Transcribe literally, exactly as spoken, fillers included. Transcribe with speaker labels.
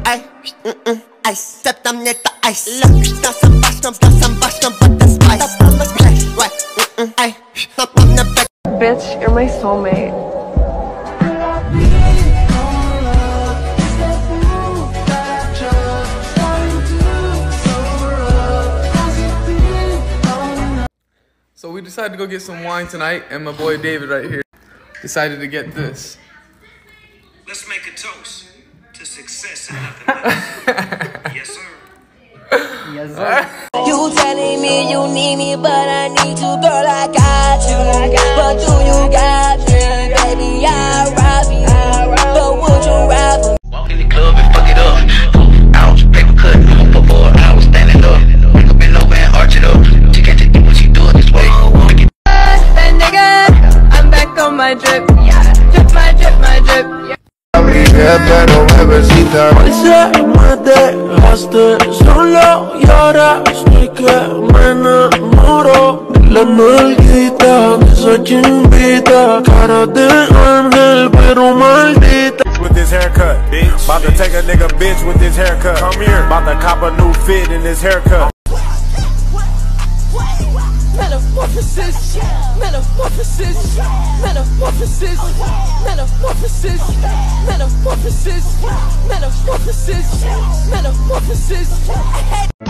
Speaker 1: Ay, mm-mm, ice. Step tam nie ta ice. Look, tasam baszką, tasam baszką, but the spice. Tam bez play, wait, mm-mm, ay. Tam tam na back.
Speaker 2: Bitch, you're my soulmate.
Speaker 3: So we decided to go get some wine tonight, and my boy David right here decided to get this.
Speaker 4: Let's make a toast to success and nothing less. Yes, sir.
Speaker 3: Yes, sir.
Speaker 5: You telling me you need me, but I need you, girl, I got you. But do you got me? Baby, I'll rob you. But would you rather
Speaker 6: walk in the club and fuck it up? Ouch, paper cut, for four hours standing up. Wake up and over and arch it up. She can't take what she do it this way.
Speaker 2: That nigga, I'm back on my drip. Drip my drip, my drip.
Speaker 7: Pero bebecita, hoy se me dejaste solo y ahora estoy que me enamoro de la nalguita, de esa chimbita, cara de ángel pero maldita.
Speaker 8: With this haircut, bitch. About to take a nigga bitch with this haircut. Come here. About to cop a new fit in this haircut.
Speaker 5: metamorphosis, metamorphosis, metamorphosis, metamorphosis, metamorphosis, metamorphosis, metamorphosis.